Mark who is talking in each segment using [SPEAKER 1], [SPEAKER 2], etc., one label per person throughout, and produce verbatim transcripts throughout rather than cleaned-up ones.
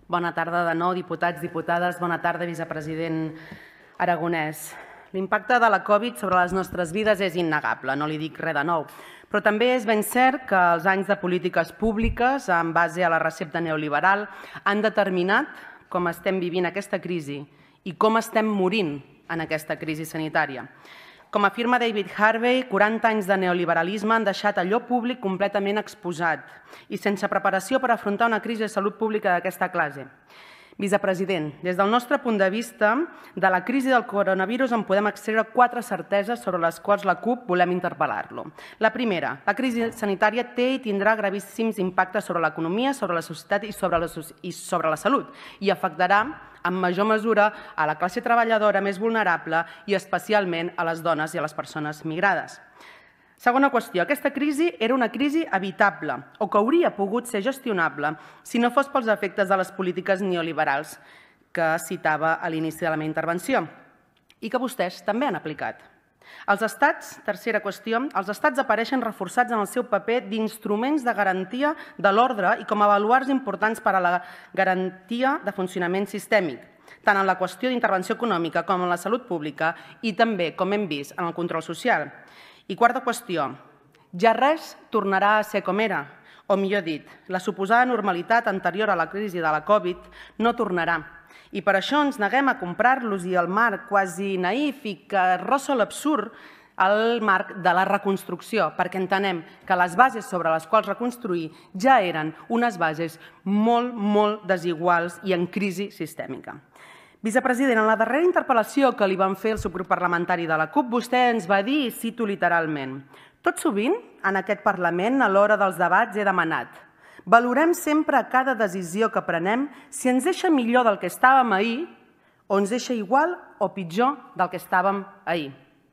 [SPEAKER 1] Bona tarda de nou, diputats, diputades. Bona tarda, vicepresident Aragonès. L'impacte de la Covid sobre les nostres vides és innegable, no li dic res de nou. Però també és ben cert que els anys de polítiques públiques, en base a la recepta neoliberal, han determinat com estem vivint aquesta crisi i com estem morint en aquesta crisi sanitària. Com afirma David Harvey, quaranta anys de neoliberalisme han deixat allò públic completament exposat i sense preparació per afrontar una crisi de salut pública d'aquesta classe. Vicepresident, des del nostre punt de vista, de la crisi del coronavirus en podem extreure quatre certeses sobre les quals la CUP volem interpel·lar-lo. La primera, la crisi sanitària té i tindrà gravíssims impactes sobre l'economia, sobre la societat i sobre la, i sobre la salut i afectarà en major mesura a la classe treballadora més vulnerable i especialment a les dones i a les persones migrades. Segona qüestió, aquesta crisi era una crisi evitable o que hauria pogut ser gestionable si no fos pels efectes de les polítiques neoliberals que citava a l'inici de la meva intervenció i que vostès també han aplicat. Els estats, tercera qüestió, els estats apareixen reforçats en el seu paper d'instruments de garantia de l'ordre i com a baluards importants per a la garantia de funcionament sistèmic, tant en la qüestió d'intervenció econòmica com en la salut pública i també, com hem vist, en el control social. I quarta qüestió, ja res tornarà a ser com era, o millor dit, la suposada normalitat anterior a la crisi de la Covid no tornarà. I per això ens neguem a comprar-los i el marc quasi naïf i que rossa l'absurd el marc de la reconstrucció, perquè entenem que les bases sobre les quals reconstruir ja eren unes bases molt, molt desiguals i en crisi sistèmica. Vicepresident, en la darrera interpel·lació que li van fer el subgrup parlamentari de la CUP, vostè ens va dir, i cito literalment, «Tot sovint, en aquest Parlament, a l'hora dels debats, he demanat valorem sempre cada decisió que prenem si ens deixa millor del que estàvem ahir o ens deixa igual o pitjor del que estàvem ahir».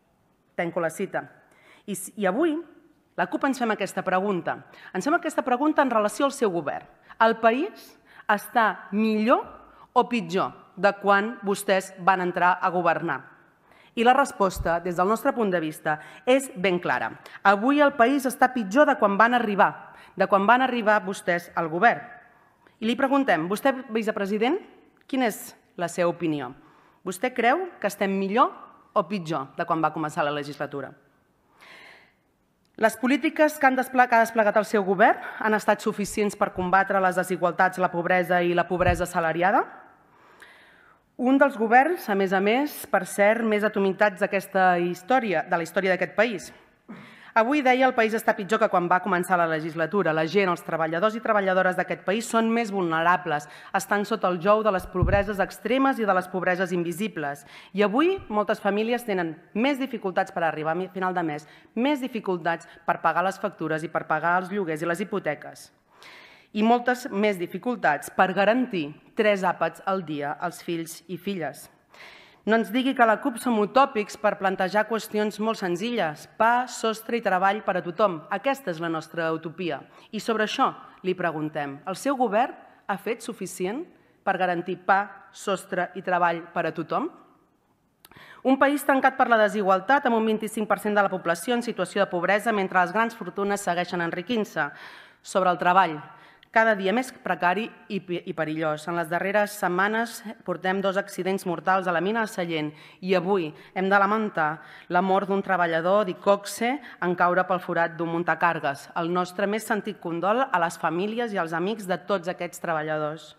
[SPEAKER 1] Tanco la cita. I, i avui la CUP ens fem aquesta pregunta. Ens fem aquesta pregunta en relació al seu govern. El país està millor o pitjor de quan vostès van entrar a governar? I la resposta, des del nostre punt de vista, és ben clara. Avui el país està pitjor de quan van arribar, de quan van arribar vostès al govern. I li preguntem, vostè, vicepresident, quina és la seva opinió? Vostè creu que estem millor o pitjor de quan va començar la legislatura? Les polítiques que ha desplegat el seu govern han estat suficients per combatre les desigualtats, la pobresa i la pobresa assalariada? Un dels governs, a més a més, per cert, més atomitzats d'aquesta història, de la història d'aquest país. Avui, deia, el país està pitjor que quan va començar la legislatura. La gent, els treballadors i treballadores d'aquest país són més vulnerables, estan sota el jou de les pobreses extremes i de les pobreses invisibles. I avui moltes famílies tenen més dificultats per arribar a final de mes, més dificultats per pagar les factures i per pagar els lloguers i les hipoteques. I moltes més dificultats per garantir tres àpats al dia als fills i filles. No ens digui que a la CUP som utòpics per plantejar qüestions molt senzilles, pa, sostre i treball per a tothom. Aquesta és la nostra utopia. I sobre això li preguntem, el seu govern ha fet suficient per garantir pa, sostre i treball per a tothom? Un país tancat per la desigualtat amb un vint-i-cinc per cent de la població en situació de pobresa mentre les grans fortunes segueixen enriquint-se. Sobre el treball, cada dia més precari i perillós. En les darreres setmanes portem dos accidents mortals a la mina de Sallent i avui hem de lamentar la mort d'un treballador d'Iqoxe en caure pel forat d'un muntacargues. El nostre més sentit condol a les famílies i als amics de tots aquests treballadors.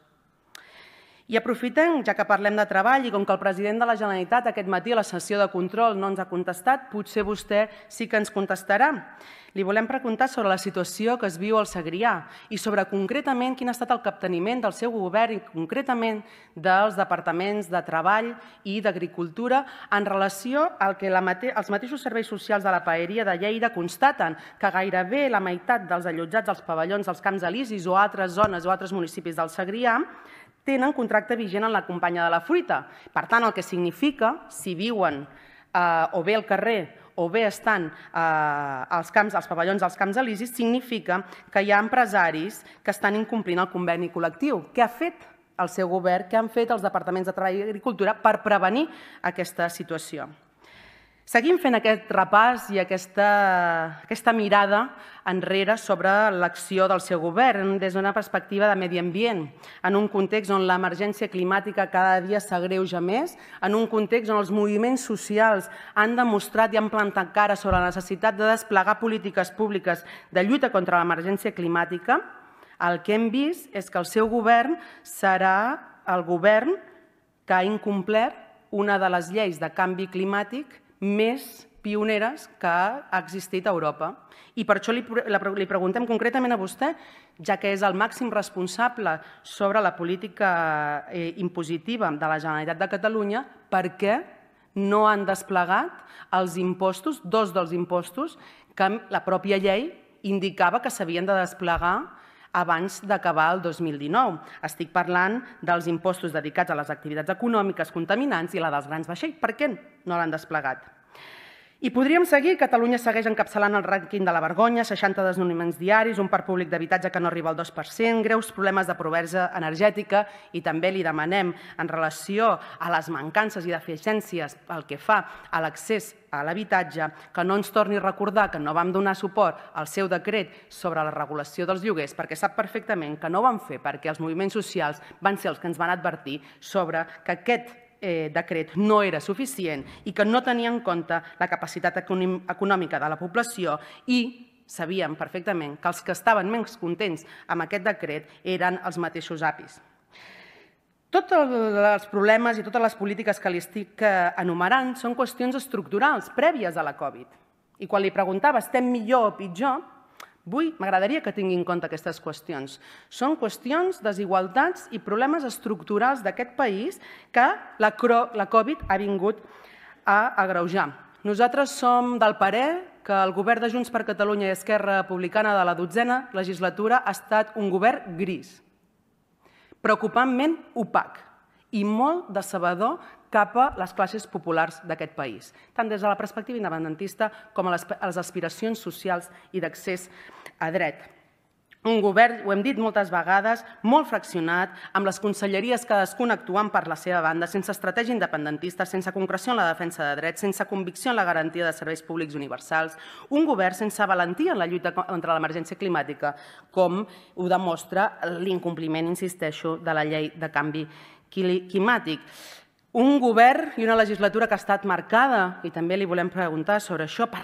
[SPEAKER 1] I aprofitem, ja que parlem de treball, i com que el president de la Generalitat aquest matí a la sessió de control no ens ha contestat, potser vostè sí que ens contestarà. Li volem preguntar sobre la situació que es viu al Segrià i sobre concretament quin ha estat el capteniment del seu govern i concretament dels departaments de Treball i d'Agricultura en relació al que els mateixos serveis socials de la Paeria de Lleida constaten, que gairebé la meitat dels allotjats als pavellons dels Camps Elisis o altres zones o altres municipis del Segrià tenen contracte vigent en la companya de la fruita. Per tant, el que significa, si viuen o bé al carrer o bé estan als pavellons dels Camps Elisis, significa que hi ha empresaris que estan incomplint el conveni col·lectiu. Què ha fet el seu govern, què han fet els departaments de Treball i Agricultura per prevenir aquesta situació? Seguim fent aquest repàs i aquesta, aquesta mirada enrere sobre l'acció del seu govern des d'una perspectiva de medi ambient, en un context on l'emergència climàtica cada dia s'agreuja més, en un context on els moviments socials han demostrat i han plantat cara sobre la necessitat de desplegar polítiques públiques de lluita contra l'emergència climàtica. El que hem vist és que el seu govern serà el govern que ha incomplert una de les lleis de canvi climàtic més pioneres que ha existit a Europa. I per això li preguntem concretament a vostè, ja que és el màxim responsable sobre la política impositiva de la Generalitat de Catalunya, per què no han desplegat els impostos, dos dels impostos, que la pròpia llei indicava que s'havien de desplegar abans d'acabar el dos mil dinou. Estic parlant dels impostos dedicats a les activitats econòmiques contaminants i la dels grans vaixells. Per què no l'han desplegat? I podríem seguir. Catalunya segueix encapçalant el rànquing de la vergonya, seixanta desnonaments diaris, un parc públic d'habitatge que no arriba al dos per cent, greus problemes de pobresa energètica, i també li demanem, en relació a les mancances i deficiències pel que fa a l'accés a l'habitatge, que no ens torni a recordar que no vam donar suport al seu decret sobre la regulació dels lloguers, perquè sap perfectament que no ho vam fer perquè els moviments socials van ser els que ens van advertir sobre que aquest decret no era suficient i que no tenia en compte la capacitat econòmica de la població, i sabíem perfectament que els que estaven més contents amb aquest decret eren els mateixos apis. Tots els problemes i totes les polítiques que li estic enumerant són qüestions estructurals prèvies a la Covid. I quan li preguntava estem millor o pitjor, avui m'agradaria que tingui en compte aquestes qüestions. Són qüestions, desigualtats i problemes estructurals d'aquest país que la Covid ha vingut a agreujar. Nosaltres som del parer que el govern de Junts per Catalunya i Esquerra Republicana de la dotzena legislatura ha estat un govern gris, preocupantment opac i molt decebedor cap a les classes populars d'aquest país, tant des de la perspectiva independentista com a les aspiracions socials i d'accés a dret. Un govern, ho hem dit moltes vegades, molt fraccionat, amb les conselleries cadascuna actuant per la seva banda, sense estratègia independentista, sense concreció en la defensa de drets, sense convicció en la garantia de serveis públics universals, un govern sense valentia en la lluita contra l'emergència climàtica, com ho demostra l'incompliment, insisteixo, de la llei de canvi climàtic. Un govern i una legislatura que ha estat marcada, i també li volem preguntar sobre això, per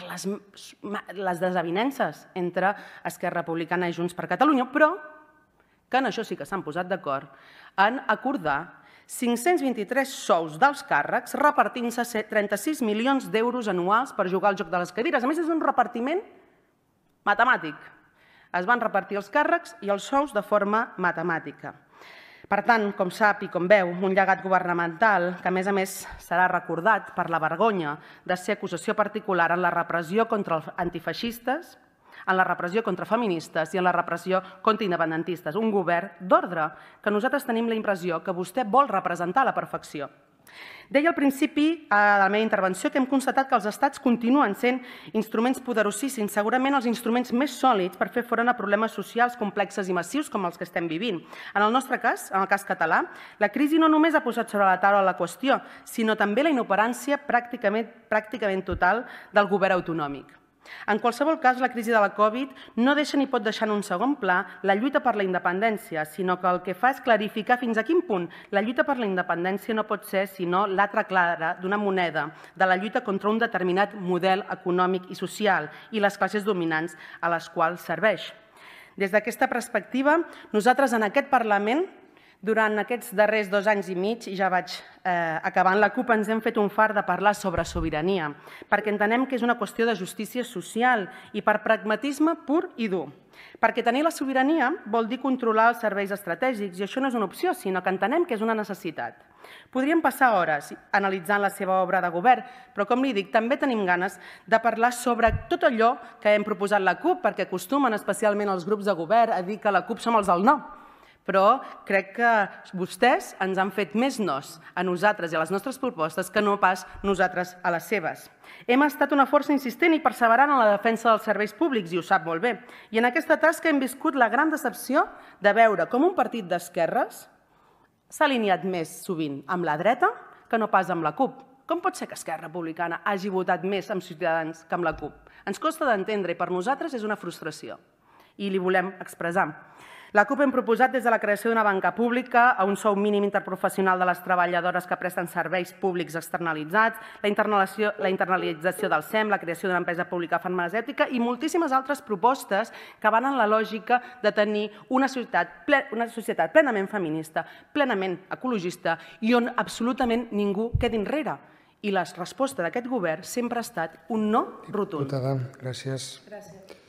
[SPEAKER 1] les desavinences entre Esquerra Republicana i Junts per Catalunya, però que en això sí que s'han posat d'acord en acordar cinc-cents vint-i-tres sous dels càrrecs repartint-se trenta-sis milions d'euros anuals per jugar al joc de les cadires. A més, és un repartiment matemàtic. Es van repartir els càrrecs i els sous de forma matemàtica. Per tant, com sap i com veu, un llegat governamental que, a més a més, serà recordat per la vergonya de ser acusació particular en la repressió contra els antifeixistes, en la repressió contra feministes i en la repressió contra independentistes. Un govern d'ordre que nosaltres tenim la impressió que vostè vol representar a la perfecció. Deia al principi de la meva intervenció que hem constatat que els estats continuen sent instruments poderosíssims, segurament els instruments més sòlids per fer front a problemes socials complexes i massius com els que estem vivint. En el nostre cas, en el cas català, la crisi no només ha posat sobre la taula la qüestió, sinó també la inoperància pràcticament total del govern autonòmic. En qualsevol cas, la crisi de la Covid no deixa ni pot deixar en un segon pla la lluita per la independència, sinó que el que fa és clarificar fins a quin punt la lluita per la independència no pot ser sinó l'altra clara d'una moneda de la lluita contra un determinat model econòmic i social i les classes dominants a les quals serveix. Des d'aquesta perspectiva, nosaltres en aquest Parlament, durant aquests darrers dos anys i mig, i ja vaig acabant, la CUP ens hem fet un fart de parlar sobre sobirania, perquè entenem que és una qüestió de justícia social i per pragmatisme pur i dur. Perquè tenir la sobirania vol dir controlar els serveis estratègics, i això no és una opció, sinó que entenem que és una necessitat. Podríem passar hores analitzant la seva obra de govern, però, com li dic, també tenim ganes de parlar sobre tot allò que hem proposat la CUP, perquè acostumen especialment els grups de govern a dir que la CUP som els del no. Però crec que vostès ens han fet més nos a nosaltres i a les nostres propostes que no pas nosaltres a les seves. Hem estat una força insistent i perseverant en la defensa dels serveis públics, i ho sap molt bé. I en aquesta tasca hem viscut la gran decepció de veure com un partit d'esquerres s'ha alineat més sovint amb la dreta que no pas amb la CUP. Com pot ser que Esquerra Republicana hagi votat més amb Ciutadans que amb la CUP? Ens costa d'entendre i per nosaltres és una frustració i li volem expressar. La CUP hem proposat des de la creació d'una banca pública a un sou mínim interprofessional de les treballadores que presten serveis públics externalitzats, la internalització del S E M, la creació d'una empresa pública farmacèutica i moltíssimes altres propostes que van en la lògica de tenir una societat plenament feminista, plenament ecologista i on absolutament ningú quedi enrere. I la resposta d'aquest govern sempre ha estat un no rotund.
[SPEAKER 2] Diputada, gràcies.
[SPEAKER 1] Gràcies.